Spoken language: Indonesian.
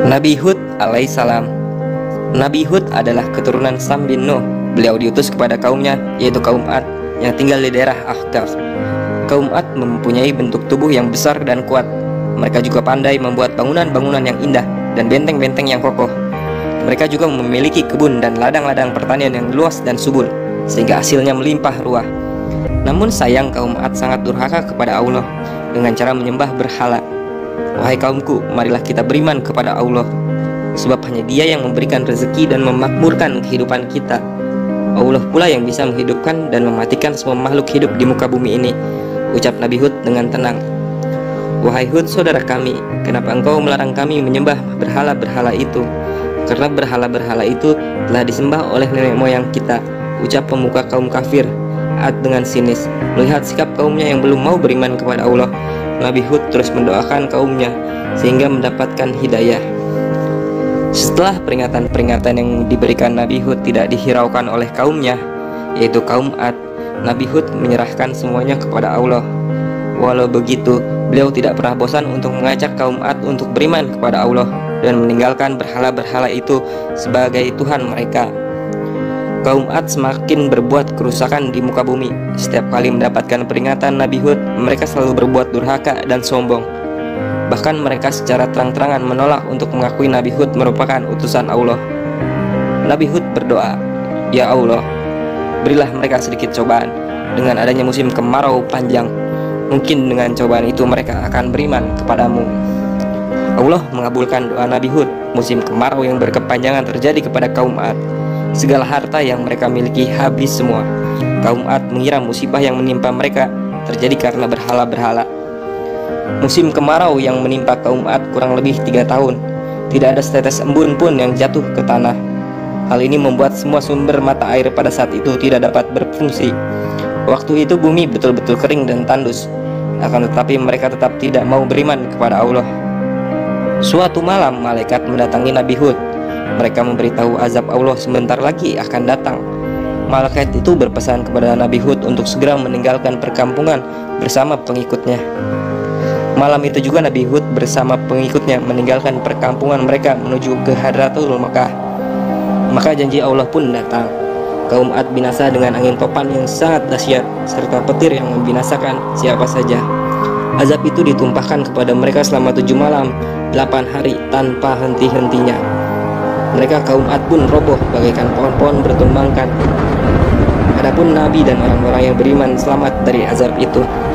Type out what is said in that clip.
Nabi Hud alaihissalam. Nabi Hud adalah keturunan Sam bin Nuh. Beliau diutus kepada kaumnya, yaitu kaum Ad yang tinggal di daerah Ahqaf. Kaum Ad mempunyai bentuk tubuh yang besar dan kuat. Mereka juga pandai membuat bangunan-bangunan yang indah dan benteng-benteng yang kokoh. Mereka juga memiliki kebun dan ladang-ladang pertanian yang luas dan subur, sehingga hasilnya melimpah ruah. Namun sayang, kaum Ad sangat durhaka kepada Allah dengan cara menyembah berhala. Wahai kaumku, marilah kita beriman kepada Allah, sebab hanya Dia yang memberikan rezeki dan memakmurkan kehidupan kita. Allah pula yang bisa menghidupkan dan mematikan semua makhluk hidup di muka bumi ini, ucap Nabi Hud dengan tenang. Wahai Hud, saudara kami, kenapa engkau melarang kami menyembah berhala-berhala itu? Karena berhala-berhala itu telah disembah oleh nenek moyang kita, ucap pemuka kaum kafir. Ad dengan sinis melihat sikap kaumnya yang belum mau beriman kepada Allah, Nabi Hud terus mendoakan kaumnya sehingga mendapatkan hidayah. Setelah peringatan-peringatan yang diberikan Nabi Hud tidak dihiraukan oleh kaumnya, yaitu kaum Ad, Nabi Hud menyerahkan semuanya kepada Allah. Walau begitu, beliau tidak pernah bosan untuk mengajak kaum Ad untuk beriman kepada Allah dan meninggalkan berhala-berhala itu sebagai Tuhan mereka. Kaum Ad semakin berbuat kerusakan di muka bumi. Setiap kali mendapatkan peringatan Nabi Hud, mereka selalu berbuat durhaka dan sombong. Bahkan mereka secara terang-terangan menolak untuk mengakui Nabi Hud merupakan utusan Allah. Nabi Hud berdoa, "Ya Allah, berilah mereka sedikit cobaan dengan adanya musim kemarau panjang. Mungkin dengan cobaan itu mereka akan beriman kepadamu." Allah mengabulkan doa Nabi Hud. Musim kemarau yang berkepanjangan terjadi kepada kaum Ad. Segala harta yang mereka miliki habis semua. Kaum Ad mengira musibah yang menimpa mereka terjadi karena berhala-berhala. Musim kemarau yang menimpa kaum Ad kurang lebih 3 tahun. Tidak ada setetes embun pun yang jatuh ke tanah. Hal ini membuat semua sumber mata air pada saat itu tidak dapat berfungsi. Waktu itu bumi betul-betul kering dan tandus. Akan tetapi mereka tetap tidak mau beriman kepada Allah. Suatu malam malaikat mendatangi Nabi Hud. Mereka memberitahu azab Allah sebentar lagi akan datang. Malaikat itu berpesan kepada Nabi Hud untuk segera meninggalkan perkampungan bersama pengikutnya. Malam itu juga Nabi Hud bersama pengikutnya meninggalkan perkampungan mereka menuju ke Hadratul Makkah. Maka janji Allah pun datang. Kaum Ad binasa dengan angin topan yang sangat dahsyat serta petir yang membinasakan siapa saja. Azab itu ditumpahkan kepada mereka selama 7 malam 8 hari tanpa henti-hentinya. Mereka kaum Ad pun roboh bagaikan pohon-pohon bertumbangkan. Adapun Nabi dan orang-orang yang beriman selamat dari azab itu.